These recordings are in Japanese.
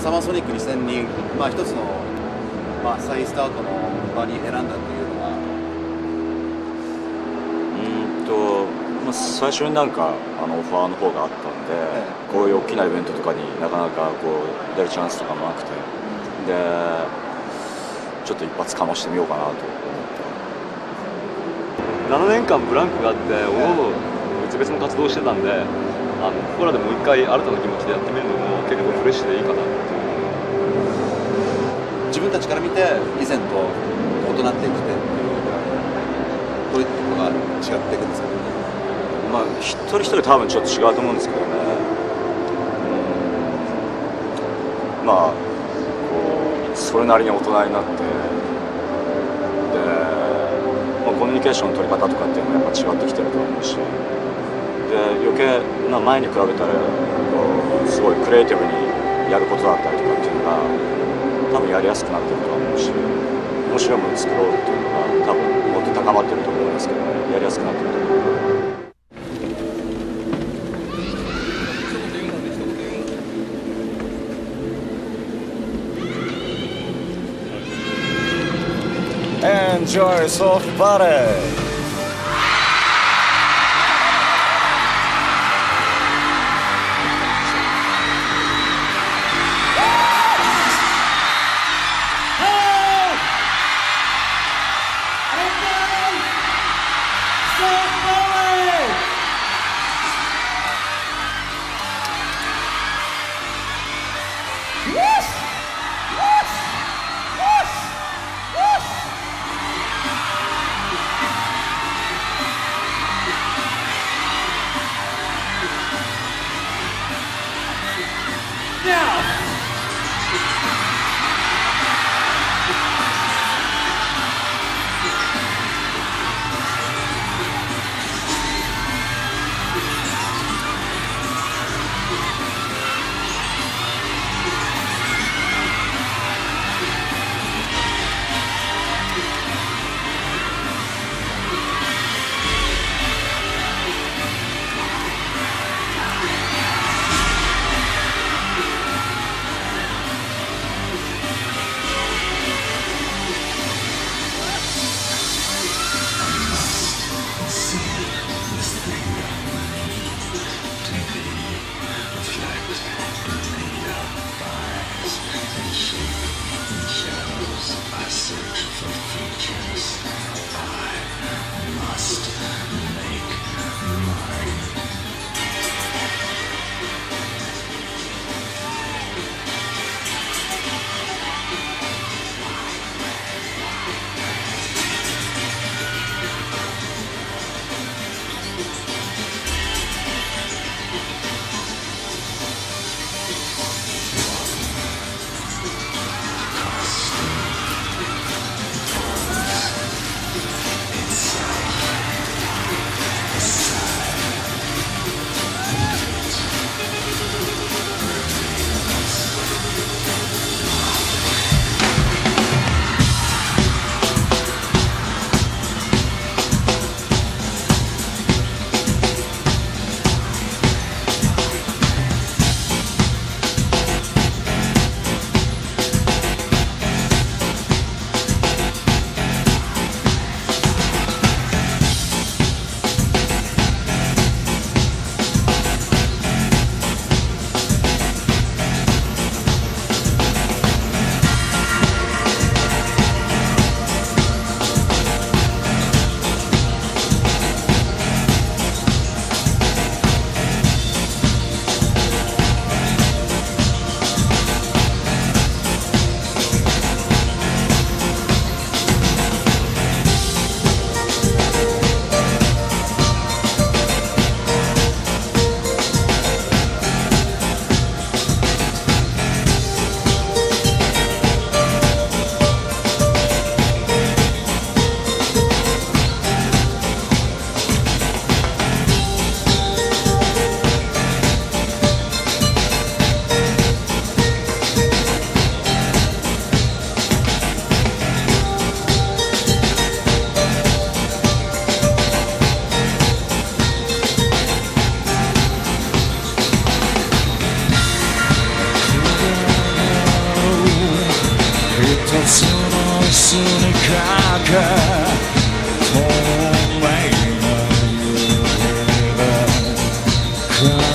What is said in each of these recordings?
サマーソニック2002、まあ、一つの、まあ、再スタートの場に選んだというのはまあ、最初になんかオファーの方があったんで、こういう大きなイベントとかになかなかこう出るチャンスとかもなくて、でちょっと一発かましてみようかなと思って。7年間ブランクがあっておのおの別々の活動をしてたんで、ここらでもう一回新たな気持ちでやってみるのも結構フレッシュでいいかなっていう。 自分たちから見て以前と異なっていく点どういったことが違っていくんですか？ まあ一人一人多分ちょっと違うと思うんですけどね。まあこうそれなりに大人になって、で、まあ、コミュニケーションの取り方とかっていうのもやっぱ違ってきてると思うし、で余計な前に比べたらこうすごいクリエイティブにやることだったりとかっていうのが多分やりやすくなってると思うし、面白いものを作ろうっていうのが多分もっと高まってると思いますけどね。やりやすくなってると思う。 Enjoy soft party!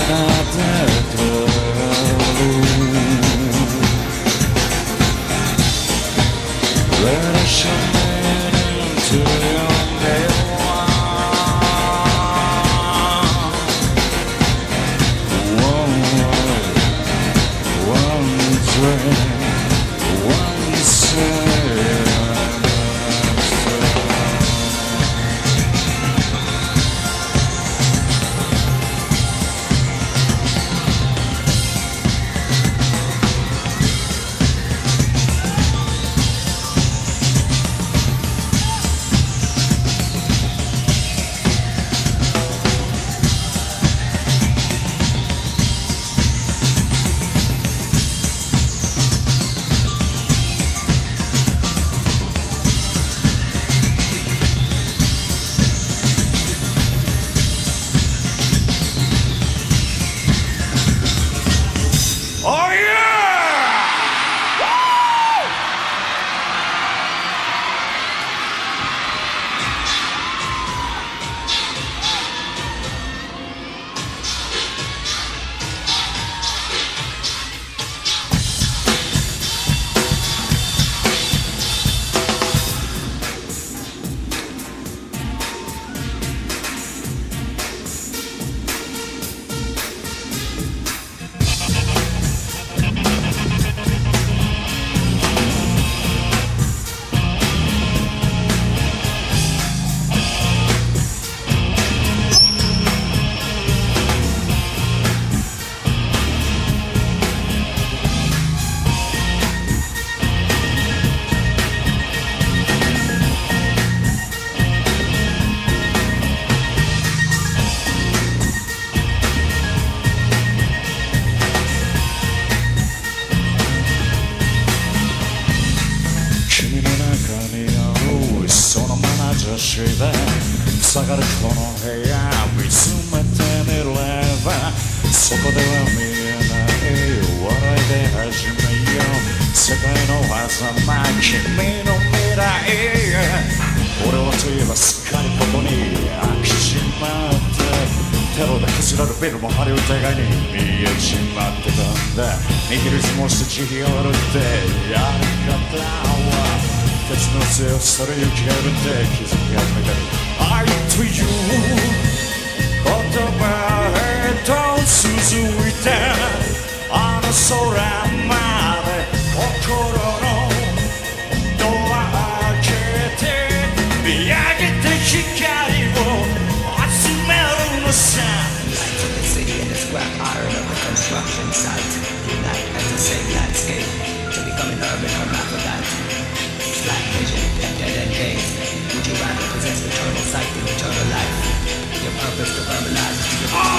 塞がるこの部屋見つめてみればそこでは見えない笑いで始めよう世界の狭間君の未来俺はといえばすっかりここに飽きちまってテロで崩れるビルも張り疑いに見えちまってたんだニヒリズムをして地表を歩ってやり方は鉄の強さで行きがるって気づき始めたり愛という言葉へと続いてあの空まで心のドア開けて見上げて光を集めるのさ Lights of the city and the scrap iron of the construction site unite as the same landscape to become an urban hermaphrodite. Black vision and dead-end gaze. Would you rather possess eternal sight than eternal life? Your purpose to verbalize is to give to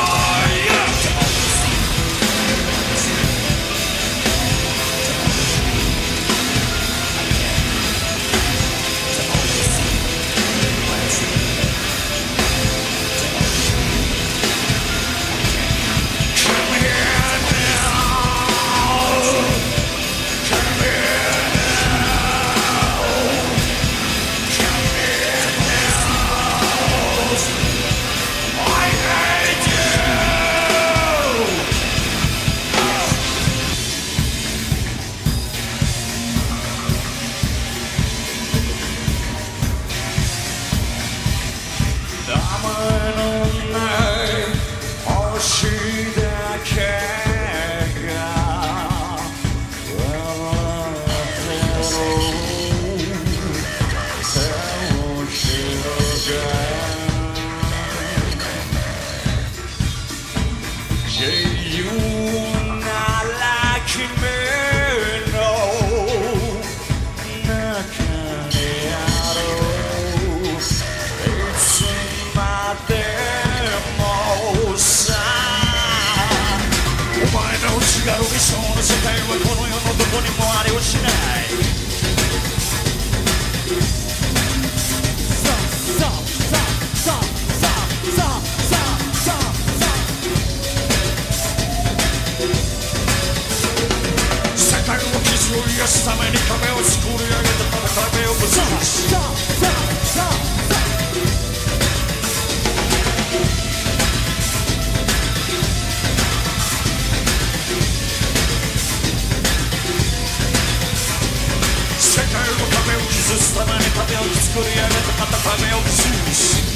always see. To always dream. Again. To always see. What I see. To always dream. Again. Come here now. Come here. 作り上げてまた影を崩す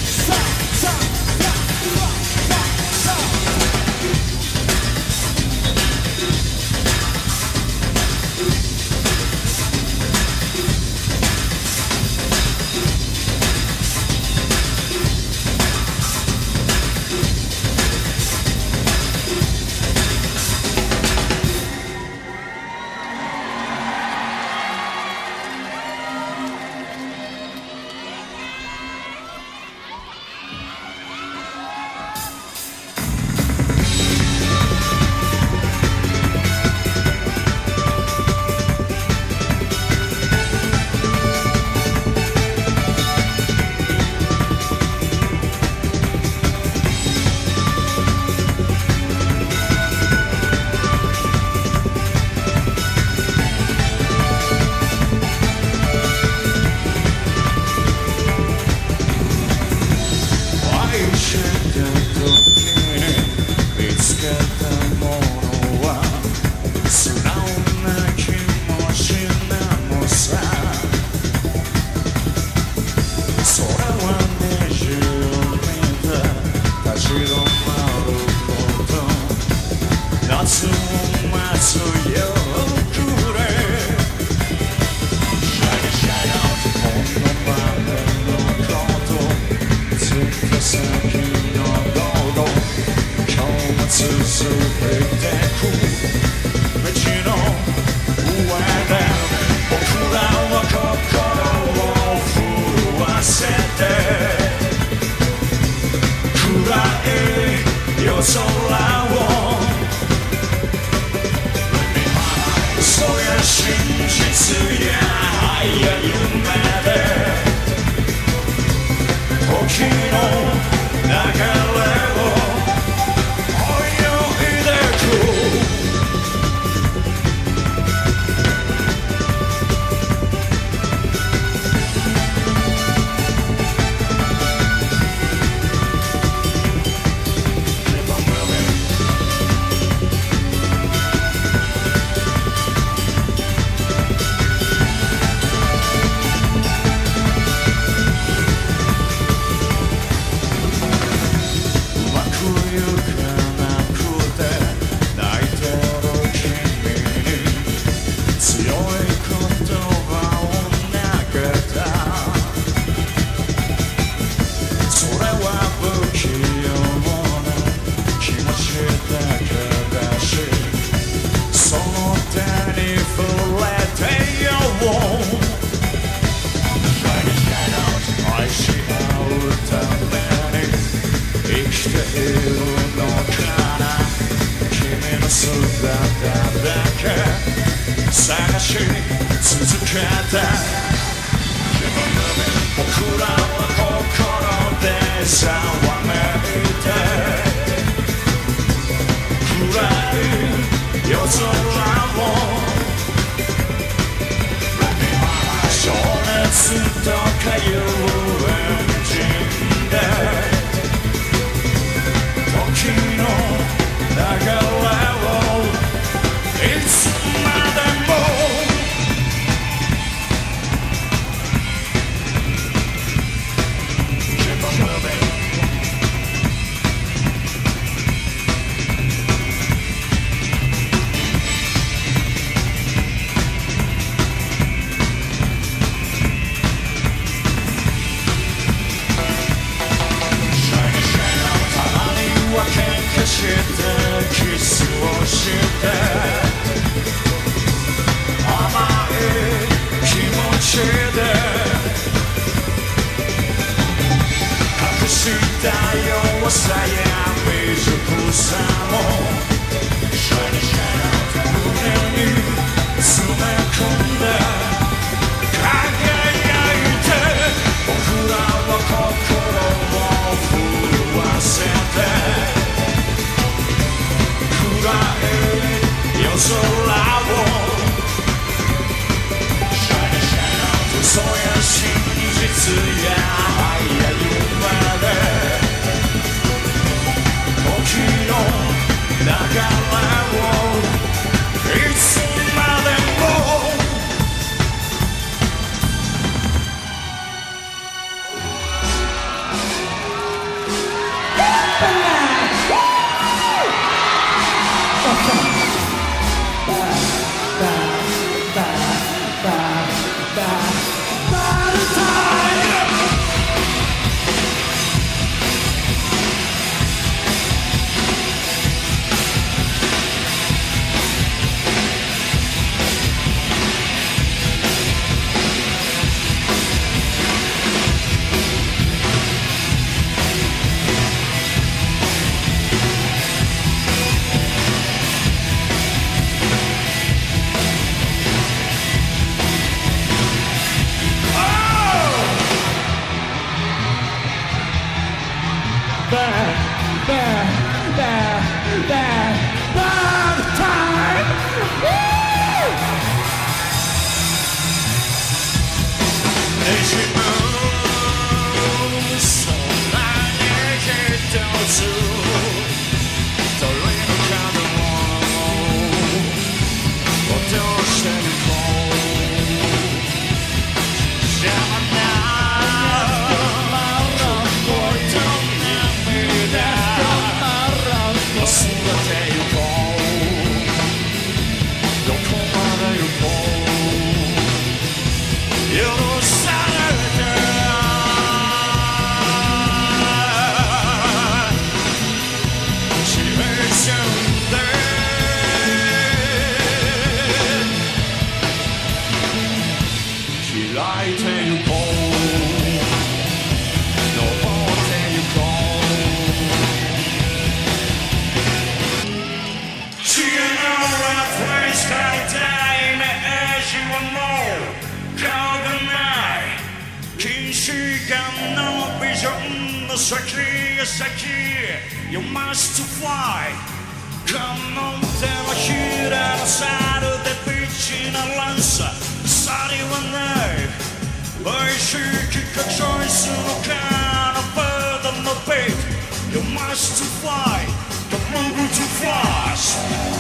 You must fly 可能手のひらのサルでビーチなランサさりはない美味しいきかチョイスのカナバードのベイト You must fly Don't move too fast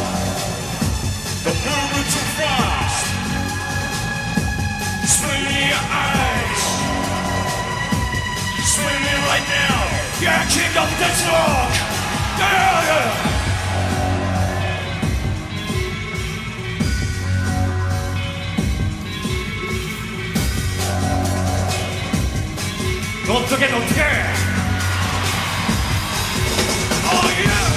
Don't move too fast Swing your eyes Swing right now Yeah, king of this rock Yeah, 乗っとけ乗っとけ Oh yeah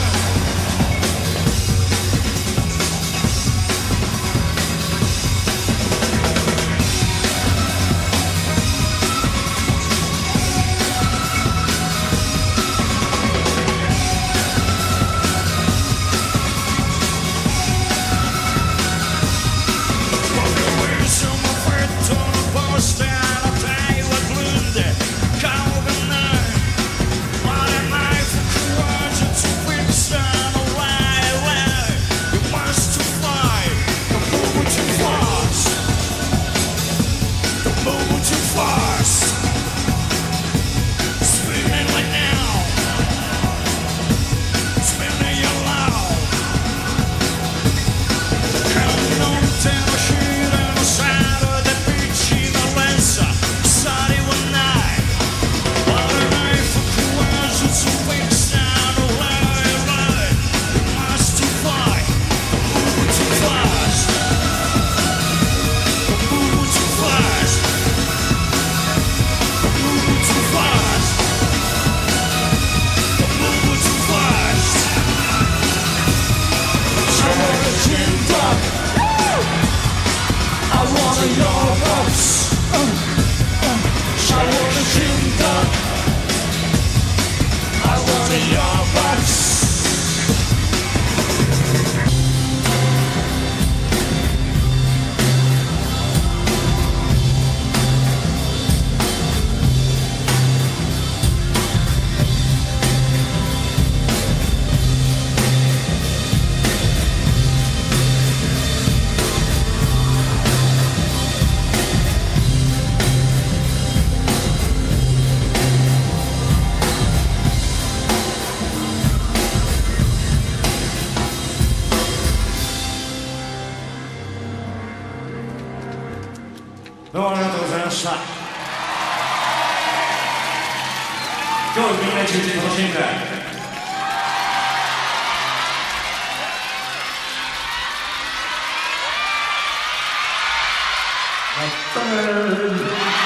どうもありがとうございました。今日みんな一日楽しんで After